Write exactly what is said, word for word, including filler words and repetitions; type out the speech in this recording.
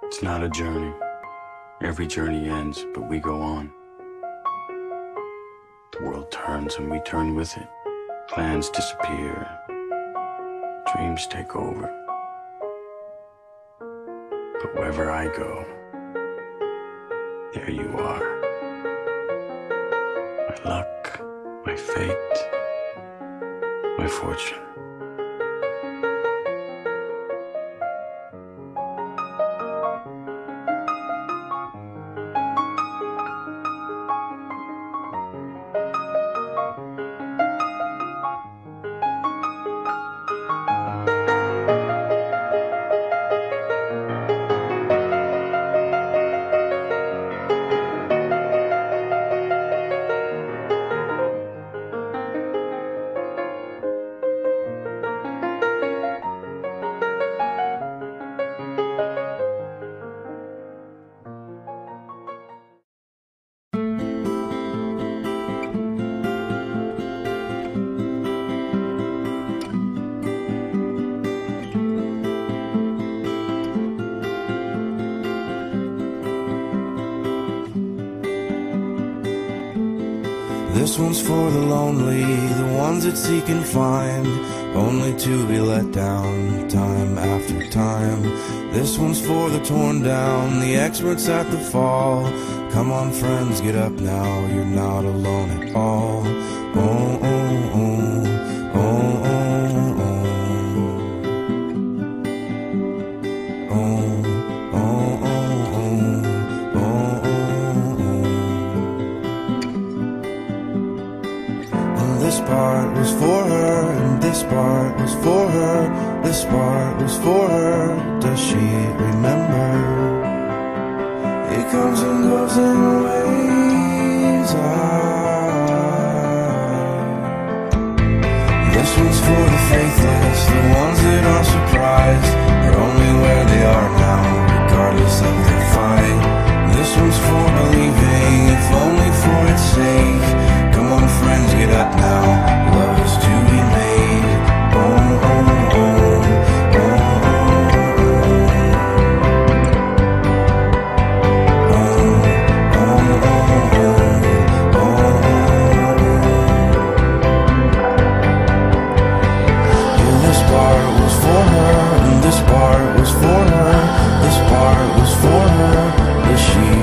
It's not a journey. Every journey ends, but we go on. The world turns and we turn with it. Plans disappear. Dreams take over. But wherever I go, there you are. My luck, my fate, my fortune. This one's for the lonely, the ones that seek and find, only to be let down time after time. This one's for the torn down, the experts at the fall. Come on friends, get up now, you're not alone at all. Oh, oh, oh, oh, oh, oh. This part was for her, and this part was for her. This part was for her. Does she remember? It comes and goes in waves. Ah. This one's for the faithless, the ones that are surprised, are only where they are now, regardless of their fight. This one's for believing, if only for its sake. Come on friends, get up now, love is to be made. Oh, oh, oh, oh, oh, oh, oh, oh, oh. Yeah, this part was for her, and this part was for her. This part was for her, but she